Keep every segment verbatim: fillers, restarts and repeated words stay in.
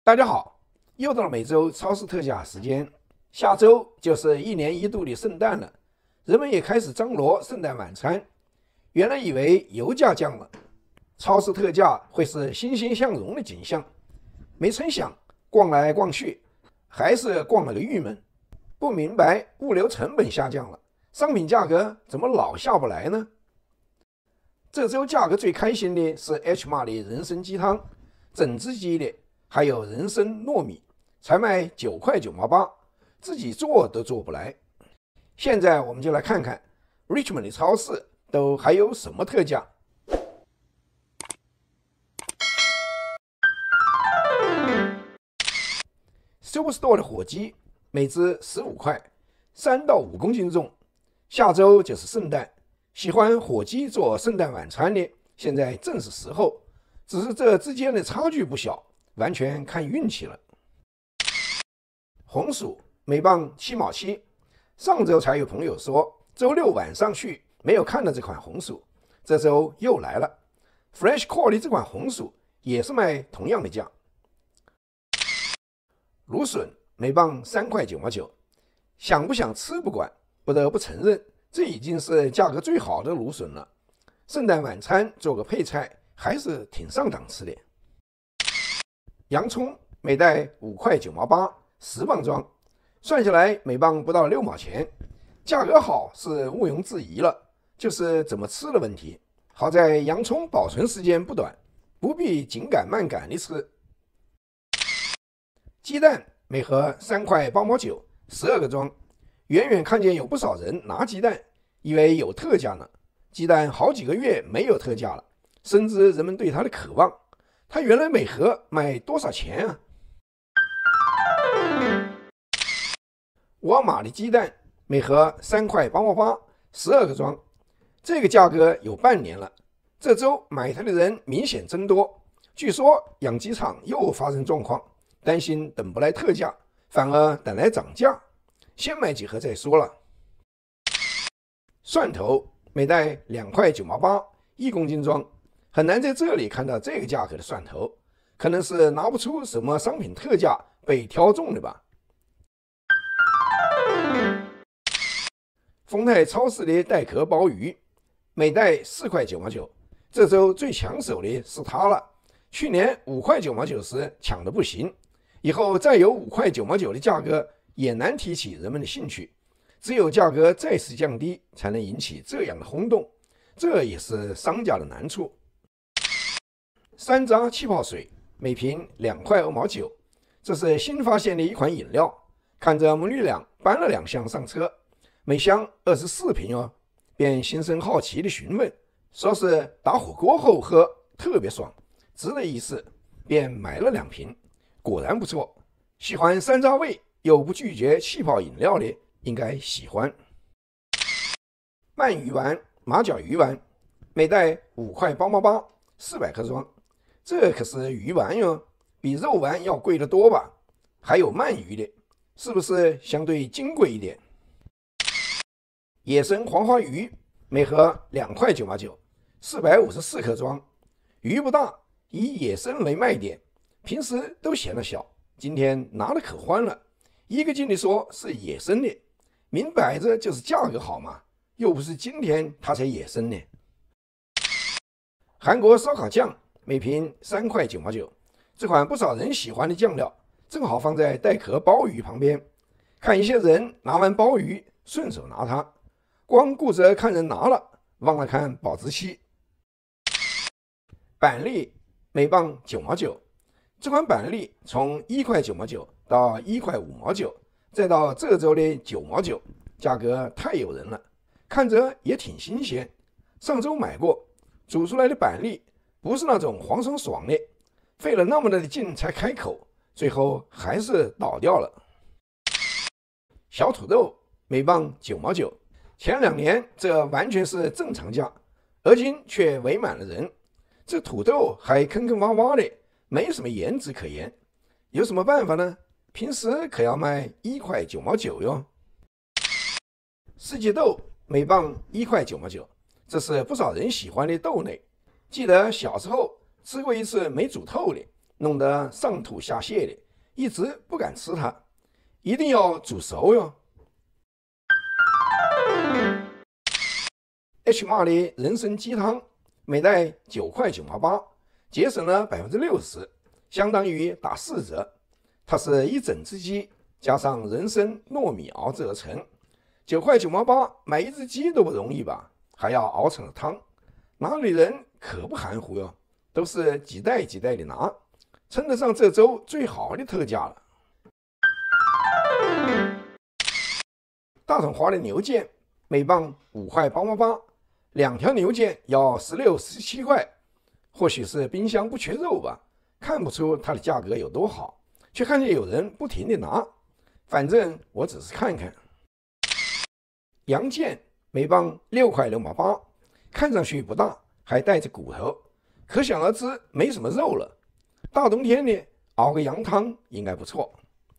大家好，又到了每周超市特价时间。下周就是一年一度的圣诞了，人们也开始张罗圣诞晚餐。原来以为油价降了，超市特价会是欣欣向荣的景象，没成想逛来逛去，还是逛了个郁闷。不明白物流成本下降了，商品价格怎么老下不来呢？这周价格最开心的是 H 码的人参鸡汤，整只鸡的，还有人参糯米，才卖九块九毛八，自己做都做不来。现在我们就来看看 Richmond 的超市都还有什么特价。Superstore 的火鸡每只十五块，三到五公斤重。下周就是圣诞，喜欢火鸡做圣诞晚餐的，现在正是时候。只是这之间的差距不小，完全看运气了。红薯每磅七毛七，上周才有朋友说周六晚上去没有看到这款红薯，这周又来了。Fresh Core 的这款红薯也是卖同样的价。芦笋每磅三块九毛九，想不想吃不管，不得不承认，这已经是价格最好的芦笋了。圣诞晚餐做个配菜还是挺上档次的。洋葱每袋五块九毛八，十磅装，算下来每磅不到六毛钱，价格好是毋庸置疑了，就是怎么吃的问题。好在洋葱保存时间不短，不必紧赶慢赶的吃。鸡蛋每盒三块八毛九，十二个装。远远看见有不少人拿鸡蛋，以为有特价呢。鸡蛋好几个月没有特价了，深知人们对它的渴望。它原来每盒卖多少钱啊？沃尔玛的鸡蛋每盒三块八毛八，十二个装。这个价格有半年了，这周买它的人明显增多。据说养鸡场又发生状况，担心等不来特价，反而等来涨价，先买几盒再说了。蒜头每袋两块九毛八，一公斤装，很难在这里看到这个价格的蒜头，可能是拿不出什么商品特价被挑中的吧。丰泰超市的带壳鲍鱼每袋四块九毛九，这周最抢手的是它了。去年五块九毛九时抢的不行，以后再有五块九毛九的价格也难提起人们的兴趣，只有价格再次降低才能引起这样的轰动，这也是商家的难处。山楂气泡水每瓶两块二毛九，这是新发现的一款饮料，看着母女俩搬了两箱上车，每箱二十四瓶哦，便心生好奇的询问，说是打火锅后喝特别爽，值得一试，便买了两瓶，果然不错。喜欢山楂味又不拒绝气泡饮料的，应该喜欢。鳗鱼丸、马脚鱼丸每袋五块八毛八，四百克装，这可是鱼丸哟，比肉丸要贵得多吧？还有鳗鱼的，是不是相对金贵一点？野生黄花鱼每盒两块九毛九，四百五十四克装，鱼不大，以野生为卖点，平时都嫌得小，今天拿的可欢了。一个劲地说是野生的，明摆着就是价格好嘛，又不是今天它才野生呢。韩国烧烤酱每瓶三块九毛九，这款不少人喜欢的酱料，正好放在带壳鲍鱼旁边。看一些人拿完鲍鱼顺手拿它，光顾着看人拿了，忘了看保质期。板栗每磅九毛九，这款板栗从一块九毛九到一块五毛九，再到这周的九毛九，价格太诱人了，看着也挺新鲜。上周买过，煮出来的板栗不是那种黄爽爽的，费了那么大的劲才开口，最后还是倒掉了。小土豆每磅九毛九，前两年这完全是正常价，而今却围满了人。这土豆还坑坑洼洼的，没什么颜值可言，有什么办法呢？平时可要卖一块九毛九哟。四季豆每磅一块九毛九，这是不少人喜欢的豆类。记得小时候吃过一次没煮透的， 弄得上吐下泻的，一直不敢吃它，一定要煮熟哟。H 玛的人参鸡汤每袋九块九毛八，节省了百分之六十，相当于打四折。它是一整只鸡加上人参、糯米熬制而成，九块九毛八，买一只鸡都不容易吧？还要熬成了汤，哪里人可不含糊哟，都是几袋几袋的拿，称得上这周最好的特价了。大统华的牛腱每磅五块八毛八，两条牛腱要十六、十七块。或许是冰箱不缺肉吧，看不出它的价格有多好，却看见有人不停地拿。反正我只是看看。羊腱每磅六块六毛八，看上去不大，还带着骨头，可想而知没什么肉了。大冬天的熬个羊汤应该不错。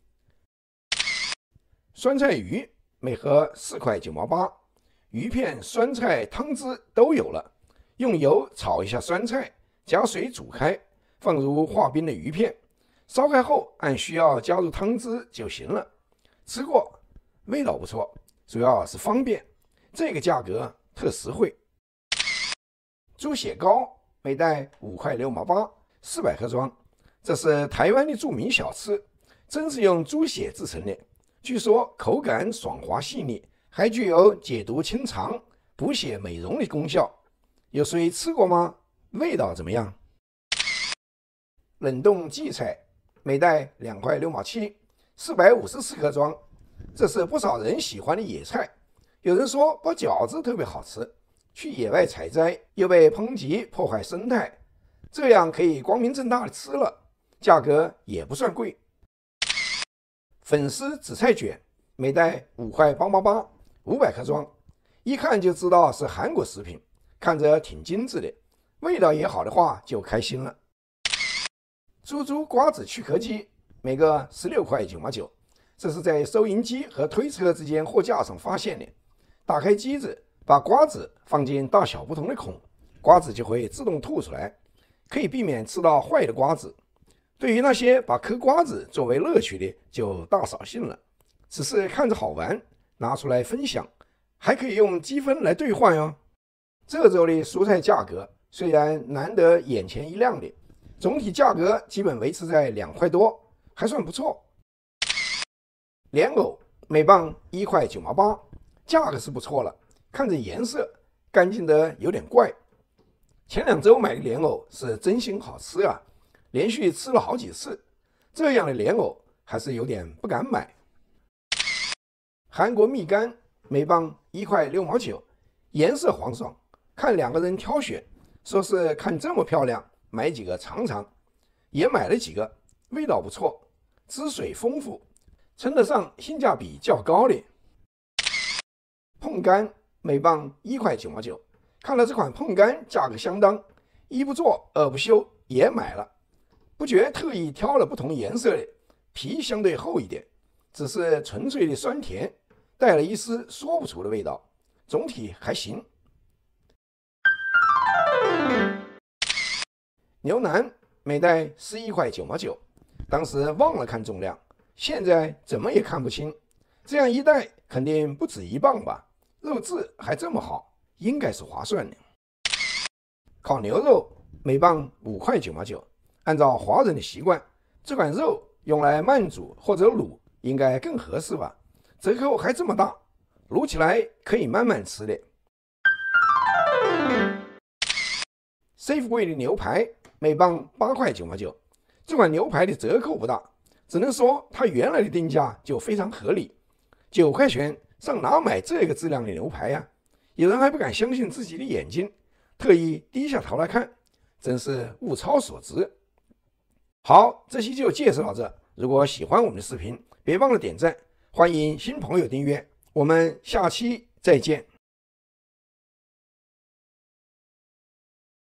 酸菜鱼每盒四块九毛八，鱼片、酸菜、汤汁都有了。用油炒一下酸菜，加水煮开，放入化冰的鱼片，烧开后按需要加入汤汁就行了。吃过，味道不错，主要是方便，这个价格特实惠。猪血糕每袋五块六毛八，四百克装，这是台湾的著名小吃，真是用猪血制成的，据说口感爽滑细腻，还具有解毒清肠、补血美容的功效。有谁吃过吗？味道怎么样？冷冻荠菜每袋两块六毛七，四百五十四克装，这是不少人喜欢的野菜。有人说包饺子特别好吃，去野外采摘又被抨击破坏生态，这样可以光明正大的吃了，价格也不算贵。粉丝紫菜卷每袋五块八毛八，五百克装，一看就知道是韩国食品，看着挺精致的，味道也好的话就开心了。猪猪瓜子去壳机每个十六块九毛九，这是在收银机和推车之间货架上发现的。打开机子，把瓜子放进大小不同的孔，瓜子就会自动吐出来，可以避免吃到坏的瓜子。对于那些把嗑瓜子作为乐趣的，就大扫兴了。只是看着好玩，拿出来分享，还可以用积分来兑换哟。这周的蔬菜价格虽然难得眼前一亮的，总体价格基本维持在两块多，还算不错。莲藕每磅一块九毛八，价格是不错了，看着颜色干净的有点怪。前两周买的莲藕是真心好吃啊，连续吃了好几次，这样的莲藕还是有点不敢买。韩国蜜柑每磅一块六毛九，颜色黄爽，看两个人挑选，说是看这么漂亮，买几个尝尝，也买了几个，味道不错，汁水丰富，称得上性价比较高的。碰柑每磅一块九毛九，看了这款碰柑价格相当，一不做二不休，也买了。不觉特意挑了不同颜色的，皮相对厚一点，只是纯粹的酸甜，带了一丝说不出的味道，总体还行。牛腩每袋十一块九毛九，当时忘了看重量，现在怎么也看不清，这样一袋肯定不止一磅吧，肉质还这么好，应该是划算的。烤牛肉每磅五块九毛九，按照华人的习惯，这款肉用来慢煮或者卤应该更合适吧，折扣还这么大，卤起来可以慢慢吃的。Safeway 的牛排每磅八块九毛九，这款牛排的折扣不大，只能说它原来的定价就非常合理。九块钱上哪买这个质量的牛排呀？有人还不敢相信自己的眼睛，特意低下头来看，真是物超所值。好，这期就介绍到这。如果喜欢我们的视频，别忘了点赞，欢迎新朋友订阅。我们下期再见。